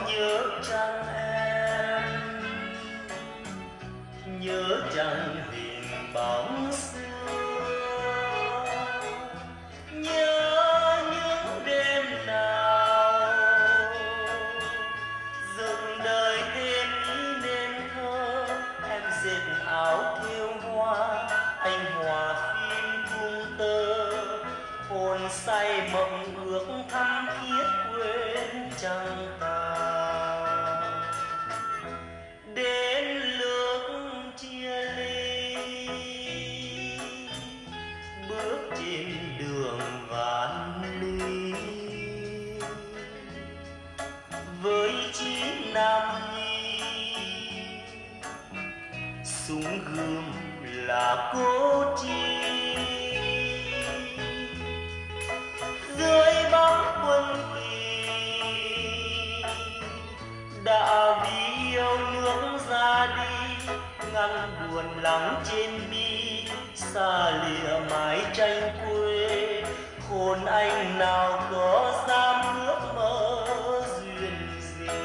nhớ chăng em, nhớ chăng hình bóng xưa, nhớ những đêm nào dựng đời thêm ý nên thơ. Em dệt áo thêu hoa, anh hòa phim cung tơ, hồn say mộng ước thắm thiết quên chẳng tàn. Đến lúc chia ly, bước trên đường vạn ly, với chí nam nhi súng gươm là cố chi. Dưới bóng quân kỳ đã vì yêu nước ra đi, ngăn buồn lắng trên mi, xa lìa mái tranh quê. Hồn anh nào có dám ước mơ duyên gì,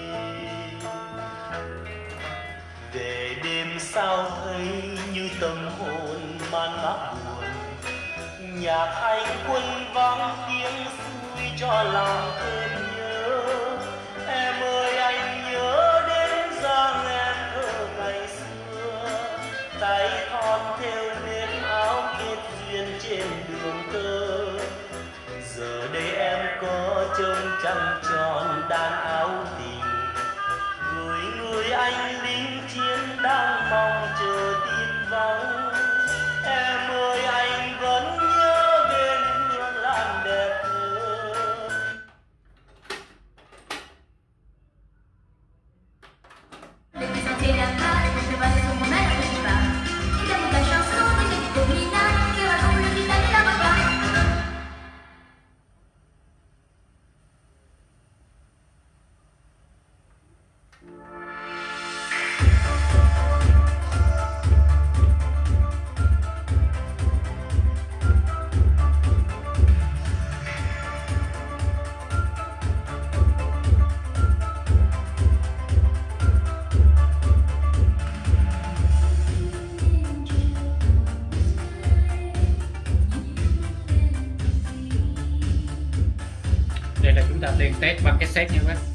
về đêm sao thấy như tâm hồn man mác buồn. Nhạc anh quân vang tiếng xuôi cho lòng thêm nhớ. Em ơi anh nhớ đến dáng em thơ ngày xưa, tay thon theo nếp áo kết duyên trên đường tơ. Giờ đây em có trông trăng tròn đàn áo tình, gửi người anh lính chiến đang mong chờ tin vắng. Em ơi anh vẫn nhớ bên hương lan đẹp thơ. Đây là chúng ta đang test băng cassette nha các bác.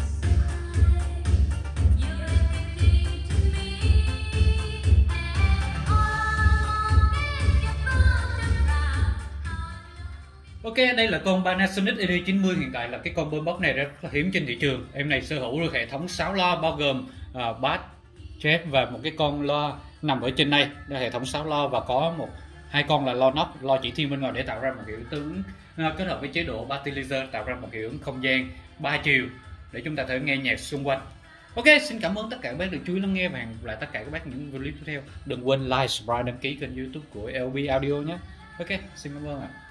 Ok, đây là con Panasonic ED90. Hiện tại là cái con boombox này rất là hiếm trên thị trường. Em này sở hữu được hệ thống 6 loa bao gồm bass, chép và một cái con loa nằm ở trên đây. Đây là hệ thống 6 loa và có hai con là loa nóc, loa chỉ thiên bên ngoài để tạo ra một hiệu ứng kết hợp với chế độ party laser, tạo ra một hiệu ứng không gian 3 chiều để chúng ta thể nghe nhạc xung quanh. Ok, xin cảm ơn tất cả các bác được chú ý lắng nghe và hẹn gặp lại tất cả các bác những video tiếp theo. Đừng quên like, subscribe, đăng ký kênh YouTube của LB Audio nhé. Ok, xin cảm ơn ạ.